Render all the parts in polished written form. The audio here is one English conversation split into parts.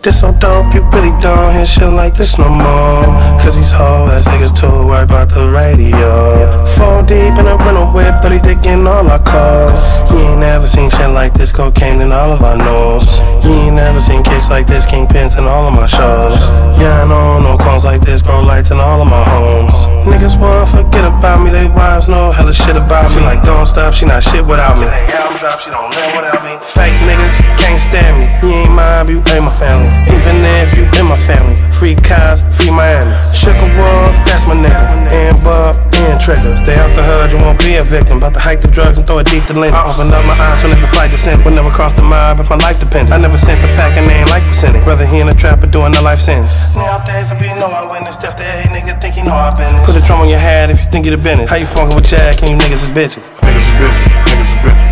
This so dope, you really don't hear shit like this no more. Cause these whole ass niggas too worried about the radio. 4 deep in a rental whip, 30 dick in all our cars. You ain't never seen shit like this, cocaine in all of our nose. You ain't never seen kicks like this, kingpins in all of my shows. Yeah, I know, no clones like this, grow lights in all of my homes. Niggas wanna forget about me, they wives know hella shit about me. She like, don't stop, she not shit without me. They album drop, she don't live without me. Fake niggas can't stand me. You ain't mine, you ain't my family. Even if you in my family. Free Cos, free Miami. Sugar Wolf, that's my nigga. And Bub, and Trigger. Stay out the hood, you won't be a victim. About to hike the drugs and throw it deep to limit. I open up my eyes when there's a flight descent. Would never cross the mob if my life depended. I never sent the pack and they ain't like we sent it. Whether he in a trap or doing a life sentence. Nowadays I be no eyewitness. If the A nigga think he know our business. Put a drum on your head if you think you the business. How you funkin' with Jack and you niggas is bitches? Niggas is bitches, niggas is bitches.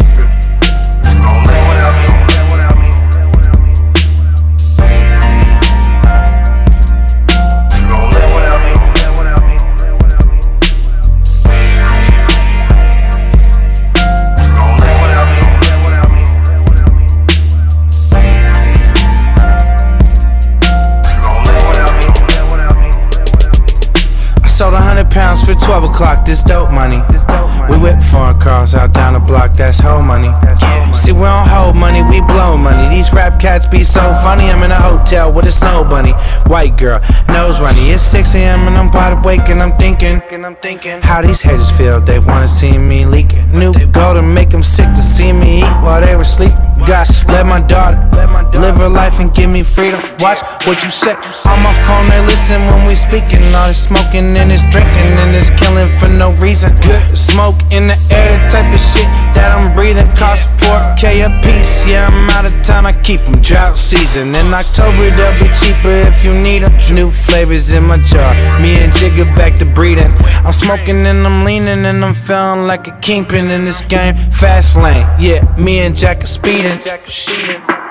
Sold 100 pounds for 12 o'clock, this dope money. We whip foreign cars out down the block, that's whole money. See, we don't hold money, we blow money. These rap cats be so funny. I'm in a hotel with a snow bunny. White girl, nose runny. It's 6 a.m. and I'm wide awake and I'm thinking how these haters feel, they wanna see me leaking. New goal to make them sick to see me eat while they were sleeping. God, let my daughter live her life and give me freedom. Watch what you say on my phone, they listen when we speaking. All this smoking and this drinking and this killing for no reason. Good smoke in the air, the type of shit that I'm breathing. Cost 4K a piece, yeah, I'm out of town, I keep them drought season. In October they'll be cheaper if you need them. New flavors in my jar, me and Jigga back to breeding. I'm smoking and I'm leaning and I'm feeling like a kingpin in this game. Fast lane, yeah, me and Jack are speeding.